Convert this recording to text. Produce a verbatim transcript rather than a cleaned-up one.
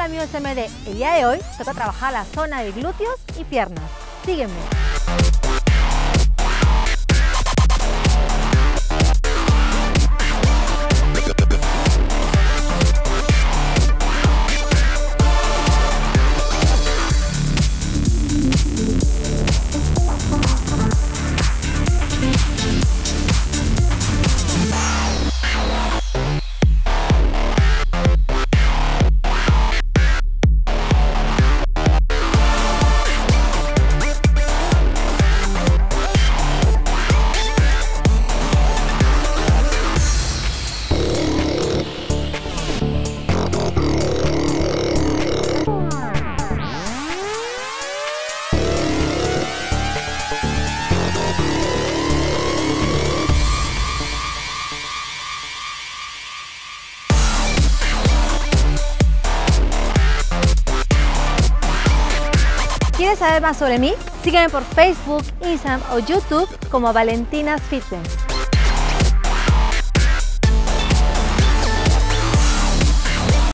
Hola amigos M D, el día de hoy toca trabajar la zona de glúteos y piernas. Sígueme. ¿Quieres saber más sobre mí? Sígueme por Facebook, Instagram o YouTube como Valentinas Fitness.